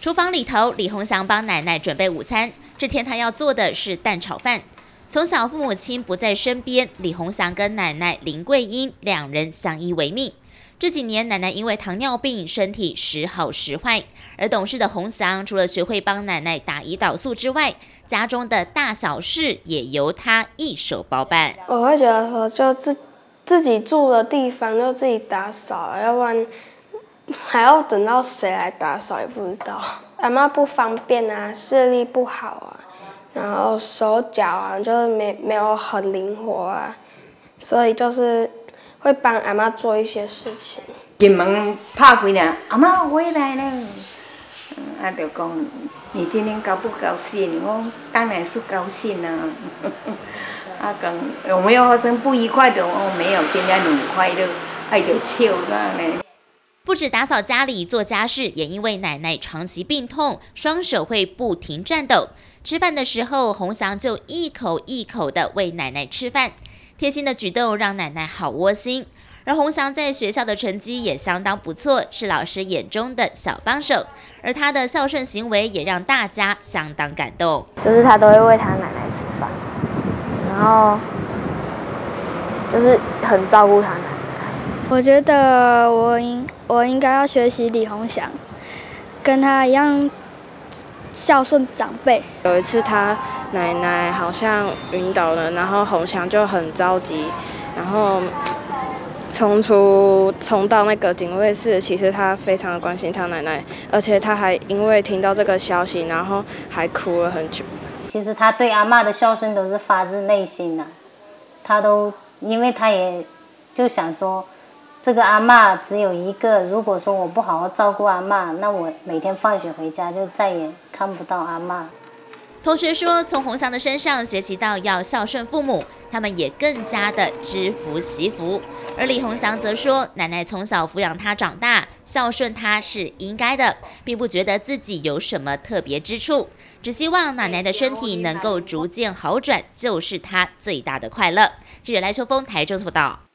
厨房里头，李鸿祥帮奶奶准备午餐。这天他要做的是蛋炒饭。从小父母亲不在身边，李鸿祥跟奶奶林桂英两人相依为命。这几年，奶奶因为糖尿病，身体时好时坏。而懂事的鸿祥除了学会帮奶奶打胰岛素之外，家中的大小事也由他一手包办。 我会觉得说，就自己住的地方就自己打扫，要不然还要等到谁来打扫也不知道。阿嬷不方便啊，视力不好啊，然后手脚啊就是没有很灵活啊，所以就是会帮阿嬷做一些事情。 进门拍开了，阿嬷回来了，就讲你今天高不高兴？我当然是高兴啊。讲有没有发生不愉快的？没有，今天很快乐，还就笑啦呢。 不止打扫家里做家事，也因为奶奶长期病痛，双手会不停颤抖。吃饭的时候，鸿祥就一口一口的喂奶奶吃饭，贴心的举动让奶奶好窝心。而鸿祥在学校的成绩也相当不错，是老师眼中的小帮手。而他的孝顺行为也让大家相当感动。 就是他都会喂他奶奶吃饭，然后就是很照顾他奶奶。 我觉得我应该要学习李鸿祥，跟他一样孝顺长辈。 有一次他奶奶好像晕倒了，然后鸿祥就很着急，然后冲到那个警卫室。其实他非常的关心他奶奶，而且他还因为听到这个消息，然后还哭了很久。 其实他对阿嬷的孝顺都是发自内心的，因为他也就想说，这个阿嬷只有一个，如果说我不好好照顾阿嬷，那我每天放学回家就再也看不到阿嬷。 同学说，从鸿祥的身上学习到要孝顺父母，他们也更加的知福惜福。而李鸿祥则说，奶奶从小抚养他长大，孝顺他是应该的，并不觉得自己有什么特别之处，只希望奶奶的身体能够逐渐好转，就是他最大的快乐。记者赖秋峰台中报道。